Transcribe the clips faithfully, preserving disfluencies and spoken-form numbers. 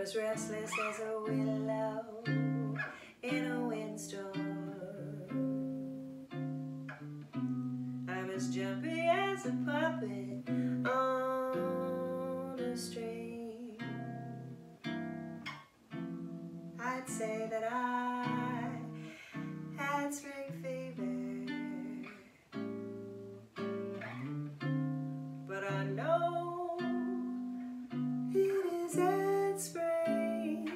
was restless as a willow in a windstorm. I'm as jumpy as a puppet on a string. I'd say that I had spring fever, but I know it isn't spring.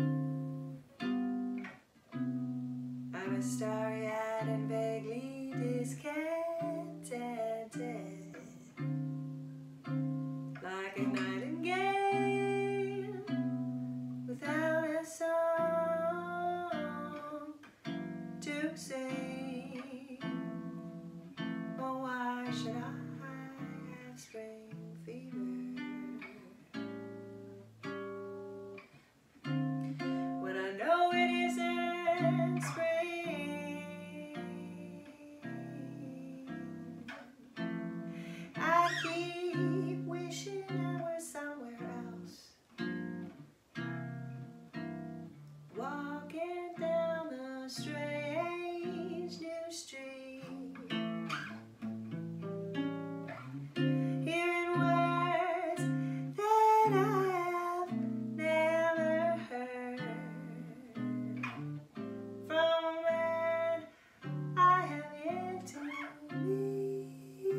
I'm as starry-eyed and vaguely discontented, like a nightingale without a song to sing. Oh, why should I have spring fever when I know it isn't spring? I keep wishing I were somewhere else, walking down the strange new street, hearing words that I've never heard from a man I have yet to meet.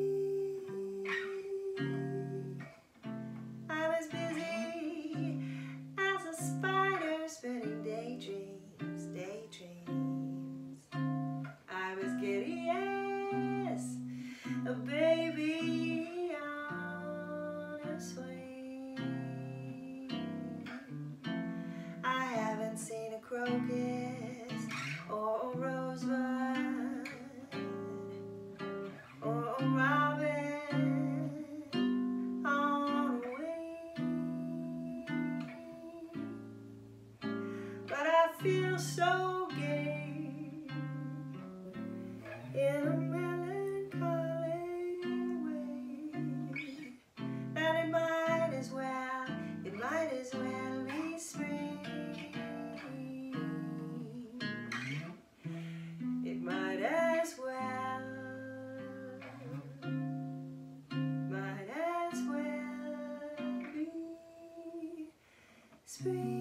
I'm as busy as a spider spinning daydreams, daydreams. I'm as giddy as a baby on a swing. I haven't seen a crocus or a rosebud or a robin on a wing, but I feel so gay in a melancholy way that it might as well, it might as well be spring. It might as well, might as well be spring.